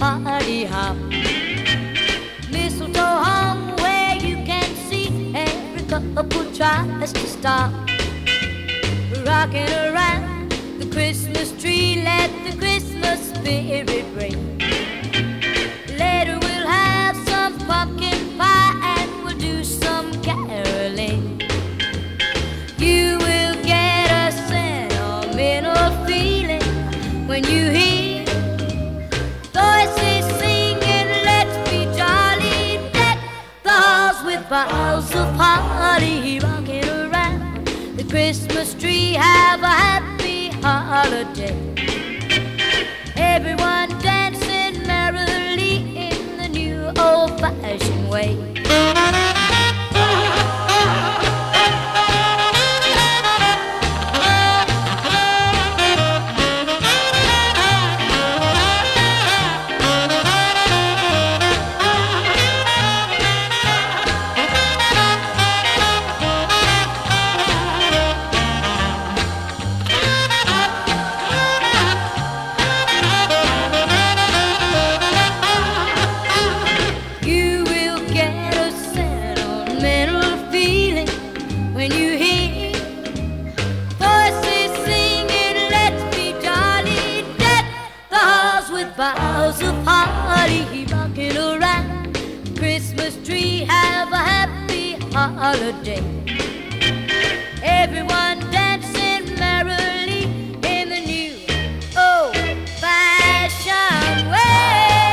party hop. Mistletoe hung where you can see every couple tries to stop. Rocking around the Christmas tree, let the Christmas spirit ring. Later we'll have some pumpkin pie and we'll do some caroling. You will get a sentimental feeling when you hear voices singing, let's be jolly, deck the halls with boughs of holly. Rocking around the Christmas tree, have a happy holiday. Everyone dancing merrily in the new old-fashioned way. When you hear voices singing, let's be jolly, deck the halls with boughs of holly. Rocking around the Christmas tree, have a happy holiday. Everyone dancing merrily in the new old-fashioned way.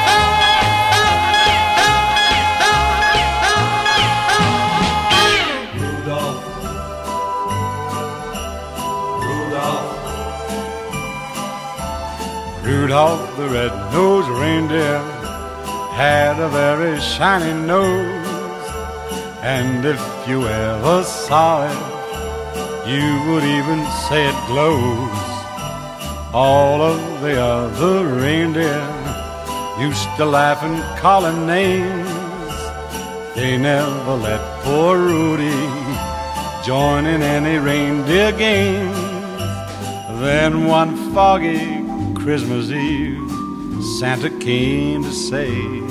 Rudolph the red-nosed reindeer had a very shiny nose, and if you ever saw it, you would even say it glows. All of the other reindeer used to laugh and call him names. They never let poor Rudy join in any reindeer games. Then one foggy Christmas Eve, Santa came to say,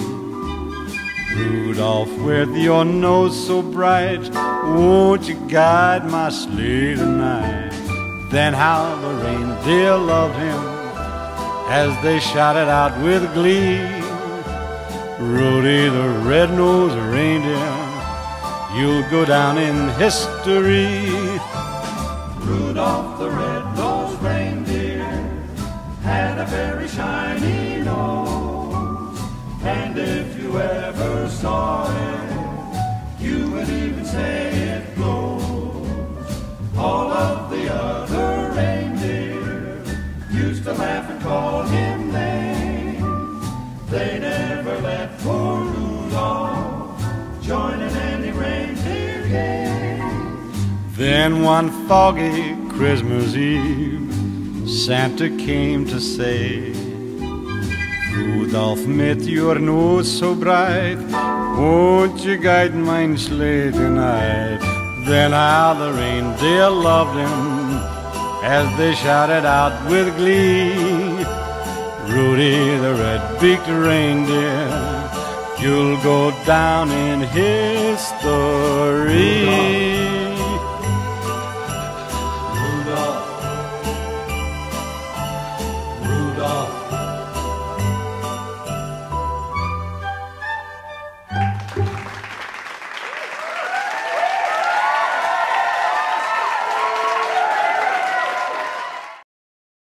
Rudolph, with your nose so bright, won't you guide my sleigh tonight? Then how the reindeer loved him as they shouted out with glee, Rudy the red-nosed reindeer, you'll go down in history. Rudolph the red-nosed reindeer had a very shiny nose, and if you ever saw it, you would even say it glows. All of the other reindeer used to laugh and call him names. They never let poor Rudolph join in any reindeer games. Then one foggy Christmas Eve, Santa came to say, Rudolph, mit your nose so bright, won't you guide my sleigh tonight? Then how the reindeer loved him as they shouted out with glee, Rudy the red-beaked reindeer, you'll go down in history.